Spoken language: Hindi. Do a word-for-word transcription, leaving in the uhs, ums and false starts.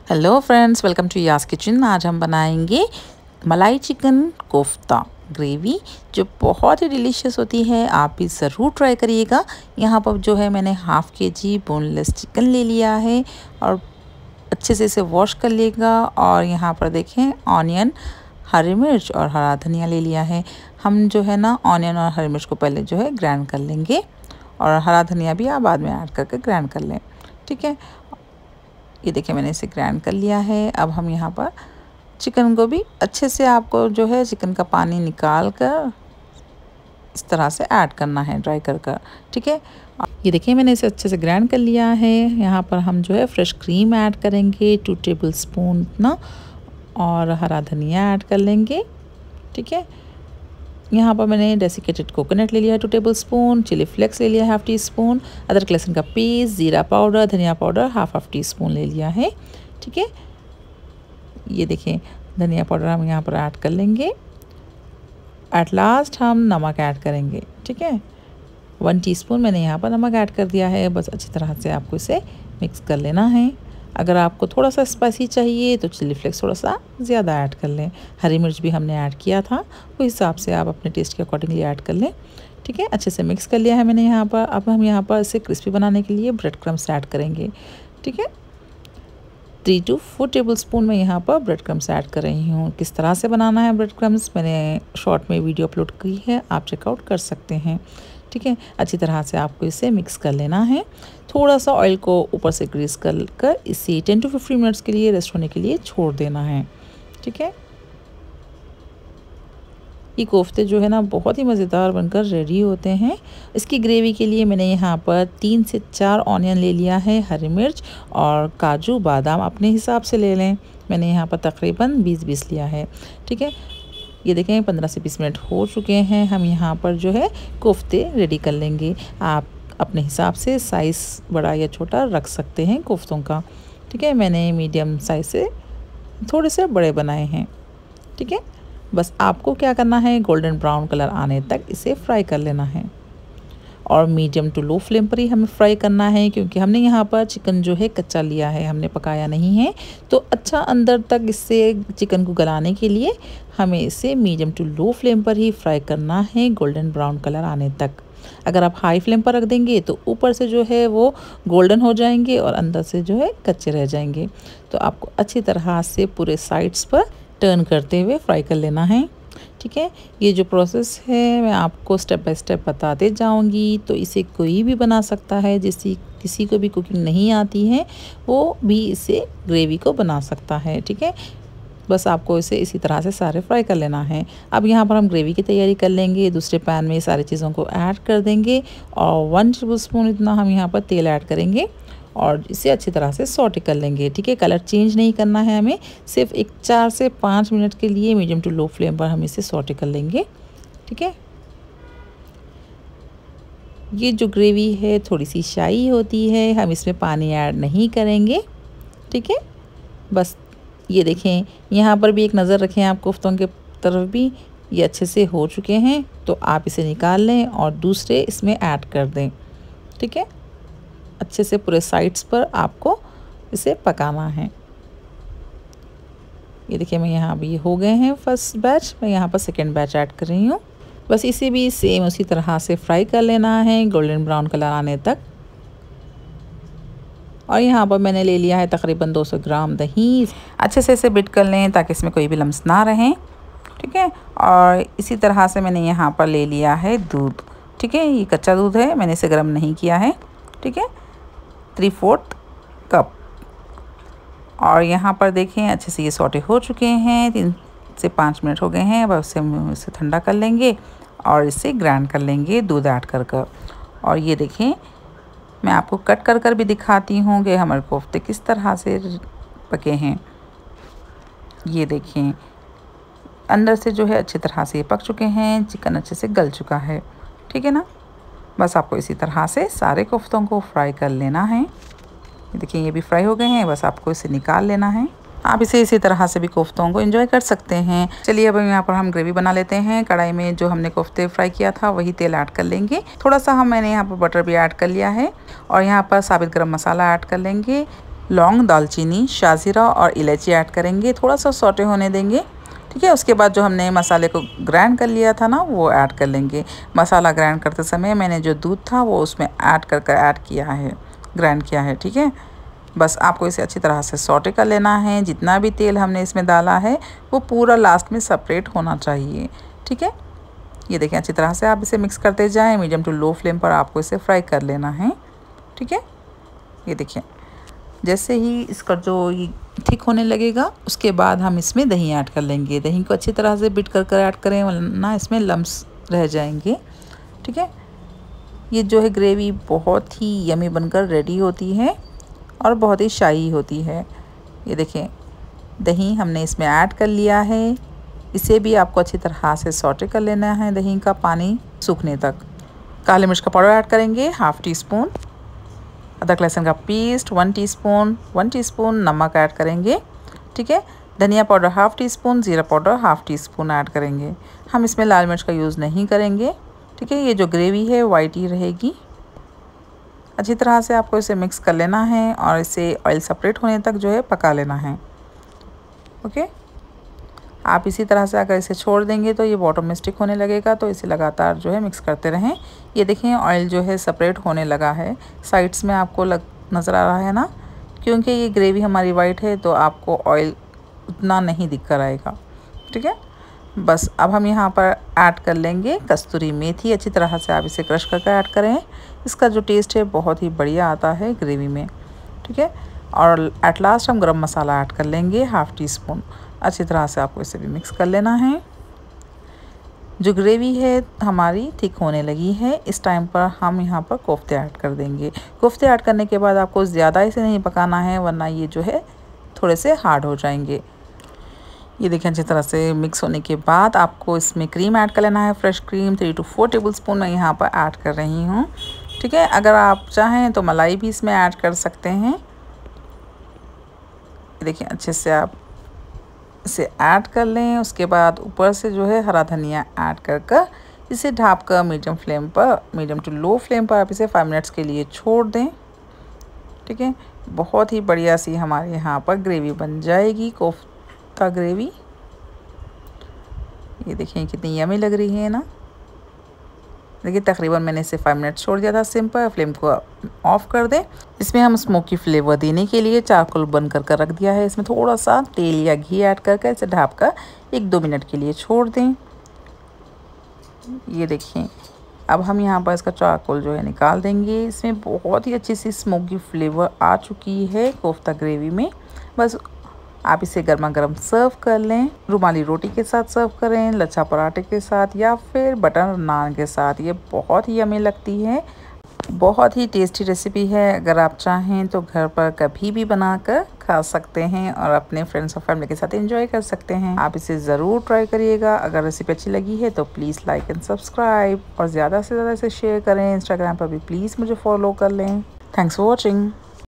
Hello friends, welcome to Yas kitchen. आज हम बनाएंगे मलाई चिकन कोफ्ता ग्रेवी जो बहुत ही डिलीशियस होती है। आप भी ज़रूर ट्राई करिएगा। यहाँ पर जो है मैंने हाफ़ के जी बोनलेस चिकन ले लिया है और अच्छे से इसे वॉश कर लेगा। और यहाँ पर देखें ऑनियन, हरी मिर्च और हरा धनिया ले लिया है। हम जो है ना ऑनियन और हरी मिर्च को पहले जो है ग्राइंड कर लेंगे और हरा धनिया भी आप बाद में ऐड करके ग्राइंड कर लें, ठीक है। ये देखिए मैंने इसे ग्राइंड कर लिया है। अब हम यहाँ पर चिकन को भी अच्छे से आपको जो है चिकन का पानी निकाल कर इस तरह से ऐड करना है, ड्राई कर कर, ठीक है। ये देखिए मैंने इसे अच्छे से ग्राइंड कर लिया है। यहाँ पर हम जो है फ्रेश क्रीम ऐड करेंगे, टू टेबल स्पून इतना, और हरा धनिया ऐड कर लेंगे, ठीक है। यहाँ पर मैंने डेसिकेटेड कोकोनट ले लिया है two tablespoon, chilli flakes ले लिया है हाफ़ टी स्पून, अदरक लहसुन का पेस्ट, ज़ीरा पाउडर, धनिया powder half half teaspoon ले लिया है, ठीक है। ये देखें धनिया पाउडर हम यहाँ पर ऐड कर लेंगे। एट लास्ट हम नमक ऐड करेंगे, ठीक है। वन टीस्पून मैंने यहाँ पर नमक ऐड कर दिया है। बस अच्छी तरह से आपको इसे मिक्स कर लेना है। अगर आपको थोड़ा सा स्पाइसी चाहिए तो चिली फ्लेक्स थोड़ा सा ज़्यादा ऐड कर लें। हरी मिर्च भी हमने ऐड किया था, उस हिसाब से आप अपने टेस्ट के अकॉर्डिंगली ऐड कर लें, ठीक है। अच्छे से मिक्स कर लिया है मैंने यहाँ पर। अब हम यहाँ पर इसे क्रिस्पी बनाने के लिए ब्रेड क्रम्स ऐड करेंगे, ठीक है। Three two four tablespoon में यहाँ पर ब्रेड क्रम्स ऐड कर रही हूँ। किस तरह से बनाना है ब्रेड क्रम्स मैंने शॉर्ट में वीडियो अपलोड की है, आप चेकआउट कर सकते हैं, ठीक है। अच्छी तरह से आपको इसे मिक्स कर लेना है। थोड़ा सा ऑयल को ऊपर से ग्रीस कर कर इसे टेन टू फिफ्टीन मिनट्स के लिए रेस्ट होने के लिए छोड़ देना है, ठीक है। ये कोफ्ते जो है ना बहुत ही मज़ेदार बनकर रेडी होते हैं। इसकी ग्रेवी के लिए मैंने यहाँ पर तीन से चार ऑनियन ले लिया है, हरी मिर्च और काजू बादाम अपने हिसाब से ले लें। मैंने यहाँ पर तकरीबन बीस बीस लिया है, ठीक है। ये देखें पंद्रह से बीस मिनट हो चुके हैं। हम यहाँ पर जो है कोफ्ते रेडी कर लेंगे। आप अपने हिसाब से साइज़ बड़ा या छोटा रख सकते हैं कोफ्तों का, ठीक है। मैंने मीडियम साइज़ से थोड़े से बड़े बनाए हैं, ठीक है। बस आपको क्या करना है, गोल्डन ब्राउन कलर आने तक इसे फ्राई कर लेना है और मीडियम टू लो फ्लेम पर ही हमें फ्राई करना है, क्योंकि हमने यहाँ पर चिकन जो है कच्चा लिया है, हमने पकाया नहीं है। तो अच्छा अंदर तक इससे चिकन को गलाने के लिए हमें इसे मीडियम टू लो फ्लेम पर ही फ्राई करना है, गोल्डन ब्राउन कलर आने तक। अगर आप हाई फ्लेम पर रख देंगे तो ऊपर से जो है वो गोल्डन हो जाएंगे और अंदर से जो है कच्चे रह जाएंगे। तो आपको अच्छी तरह से पूरे साइड्स पर टर्न करते हुए फ्राई कर लेना है, ठीक है। ये जो प्रोसेस है मैं आपको स्टेप बाय स्टेप बताते जाऊंगी। तो इसे कोई भी बना सकता है, जिसकी किसी को भी कुकिंग नहीं आती है वो भी इसे ग्रेवी को बना सकता है, ठीक है। बस आपको इसे इसी तरह से सारे फ्राई कर लेना है। अब यहाँ पर हम ग्रेवी की तैयारी कर लेंगे। दूसरे पैन में सारी चीज़ों को ऐड कर देंगे और वन टेबल स्पून इतना हम यहाँ पर तेल ऐड करेंगे और इसे अच्छी तरह से सॉटे कर लेंगे, ठीक है। कलर चेंज नहीं करना है हमें, सिर्फ एक चार से पाँच मिनट के लिए मीडियम टू लो फ्लेम पर हम इसे सॉटे कर लेंगे, ठीक है। ये जो ग्रेवी है थोड़ी सी शाई होती है, हम इसमें पानी ऐड नहीं करेंगे, ठीक है। बस ये देखें यहाँ पर भी एक नज़र रखें आप कोफ्तों के तरफ भी, ये अच्छे से हो चुके हैं। तो आप इसे निकाल लें और दूसरे इसमें ऐड कर दें, ठीक है। अच्छे से पूरे साइड्स पर आपको इसे पकाना है। ये देखिए मैं यहाँ भी हो गए हैं फर्स्ट बैच, मैं यहाँ पर सेकेंड बैच ऐड कर रही हूँ। बस इसे भी सेम उसी तरह से फ्राई कर लेना है गोल्डन ब्राउन कलर आने तक। और यहाँ पर मैंने ले लिया है तकरीबन दो सौ ग्राम दही। अच्छे से इसे बीट कर लें ताकि इसमें कोई भी लम्स ना रहें, ठीक है। और इसी तरह से मैंने यहाँ पर ले लिया है दूध, ठीक है। ये कच्चा दूध है, मैंने इसे गर्म नहीं किया है, ठीक है। Three fourth cup. और यहाँ पर देखें अच्छे से ये सॉटे हो चुके हैं, तीन से पाँच मिनट हो गए हैं। अब उसे इसे ठंडा कर लेंगे और इसे ग्राइंड कर लेंगे दूध ऐड कर कर। और ये देखें मैं आपको कट कर कर भी दिखाती हूँ कि हमारे कोफ्ते किस तरह से पके हैं। ये देखें अंदर से जो है अच्छी तरह से ये पक चुके हैं, चिकन अच्छे से गल चुका है, ठीक है ना। बस आपको इसी तरह से सारे कोफ्तों को फ्राई कर लेना है। ये देखिए ये भी फ्राई हो गए हैं, बस आपको इसे निकाल लेना है। आप इसे इसी तरह से भी कोफ्तों को एंजॉय कर सकते हैं। चलिए अब यहाँ पर हम ग्रेवी बना लेते हैं। कढ़ाई में जो हमने कोफ्ते फ्राई किया था वही तेल ऐड कर लेंगे। थोड़ा सा हम मैंने यहाँ पर बटर भी ऐड कर लिया है और यहाँ पर साबित गरम मसाला ऐड कर लेंगे। लौंग, दालचीनी, शाजीरा और इलायची ऐड करेंगे, थोड़ा सा सौटे होने देंगे। ठीक है, उसके बाद जो हमने मसाले को ग्राइंड कर लिया था ना, वो ऐड कर लेंगे। मसाला ग्राइंड करते समय मैंने जो दूध था वो उसमें ऐड कर कर ऐड किया है, ग्राइंड किया है। ठीक है, बस आपको इसे अच्छी तरह से सौटे कर लेना है। जितना भी तेल हमने इसमें डाला है वो पूरा लास्ट में सेपरेट होना चाहिए। ठीक है, ये देखें, अच्छी तरह से आप इसे मिक्स करते जाएं। मीडियम टू लो फ्लेम पर आपको इसे फ्राई कर लेना है। ठीक है, ये देखिए, जैसे ही इसका जो ये थिक होने लगेगा उसके बाद हम इसमें दही ऐड कर लेंगे। दही को अच्छी तरह से बीट कर कर ऐड करें, वरना इसमें लम्स रह जाएंगे। ठीक है, ये जो है ग्रेवी बहुत ही यमी बनकर रेडी होती है और बहुत ही शाही होती है। ये देखें, दही हमने इसमें ऐड कर लिया है। इसे भी आपको अच्छी तरह से सौटे कर लेना है, दही का पानी सूखने तक। काली मिर्च का पाउडर ऐड करेंगे हाफ़ टी स्पून, अदरक लहसुन का paste one teaspoon, one teaspoon नमक ऐड करेंगे। ठीक है, धनिया पाउडर हाफ़ टी स्पून, ज़ीरा powder half teaspoon add करेंगे। हम इसमें लाल मिर्च का यूज़ नहीं करेंगे। ठीक है, ये जो ग्रेवी है वाइट ही रहेगी। अच्छी तरह से आपको इसे मिक्स कर लेना है और इसे ऑयल सेपरेट होने तक जो है पका लेना है। ओके, आप इसी तरह से अगर इसे छोड़ देंगे तो ये बॉटम में स्टिक होने लगेगा, तो इसे लगातार जो है मिक्स करते रहें। ये देखें, ऑयल जो है सेपरेट होने लगा है। साइड्स में आपको लग नज़र आ रहा है ना, क्योंकि ये ग्रेवी हमारी वाइट है तो आपको ऑयल उतना नहीं दिख कर आएगा। ठीक है, बस अब हम यहाँ पर ऐड कर लेंगे कस्तूरी मेथी। अच्छी तरह से आप इसे क्रश करके ऐड करें। इसका जो टेस्ट है बहुत ही बढ़िया आता है ग्रेवी में। ठीक है, और एट लास्ट हम गरम मसाला ऐड कर लेंगे हाफ़ टी स्पून। अच्छी तरह से आपको इसे भी मिक्स कर लेना है। जो ग्रेवी है हमारी थिक होने लगी है। इस टाइम पर हम यहाँ पर कोफ्ते ऐड कर देंगे। कोफ्ते ऐड करने के बाद आपको ज़्यादा इसे नहीं पकाना है, वरना ये जो है थोड़े से हार्ड हो जाएंगे। ये देखें, अच्छी तरह से मिक्स होने के बाद आपको इसमें क्रीम ऐड कर लेना है। Fresh cream three two four tablespoon मैं यहाँ पर ऐड कर रही हूँ। ठीक है, अगर आप चाहें तो मलाई भी इसमें ऐड कर सकते हैं। देखिए, अच्छे से आप इसे ऐड कर लें। उसके बाद ऊपर से जो है हरा धनिया ऐड कर कर इसे ढाँप कर मीडियम फ्लेम पर, मीडियम टू लो फ्लेम पर आप इसे फाइव मिनट्स के लिए छोड़ दें। ठीक है, बहुत ही बढ़िया सी हमारे यहाँ पर ग्रेवी बन जाएगी, कोफ्ता ग्रेवी। ये देखें कितनी यमी लग रही है ना। देखिए, तकरीबन मैंने इसे फाइव मिनट्स छोड़ दिया था सिम पर। फ्लेम को ऑफ़ कर दें। इसमें हम स्मोकी फ्लेवर देने के लिए चारकोल बन कर कर रख दिया है। इसमें थोड़ा सा तेल या घी ऐड कर कर इसे ढाँप कर एक दो मिनट के लिए छोड़ दें। ये देखिए, अब हम यहाँ पर इसका चारकोल जो है निकाल देंगे। इसमें बहुत ही अच्छी सी स्मोकी फ्लेवर आ चुकी है कोफ्ता ग्रेवी में। बस आप इसे गर्मा गर्म सर्व कर लें। रुमाली रोटी के साथ सर्व करें, लच्छा पराठे के साथ या फिर बटर नान के साथ। ये बहुत ही यम्मी लगती है, बहुत ही टेस्टी रेसिपी है। अगर आप चाहें तो घर पर कभी भी बनाकर खा सकते हैं और अपने फ्रेंड्स और फैमिली के साथ एंजॉय कर सकते हैं। आप इसे ज़रूर ट्राई करिएगा। अगर रेसिपी अच्छी लगी है तो प्लीज़ लाइक एंड सब्सक्राइब और ज़्यादा से ज़्यादा इसे शेयर करें। इंस्टाग्राम पर भी प्लीज़ मुझे फॉलो कर लें। Thanks for watching.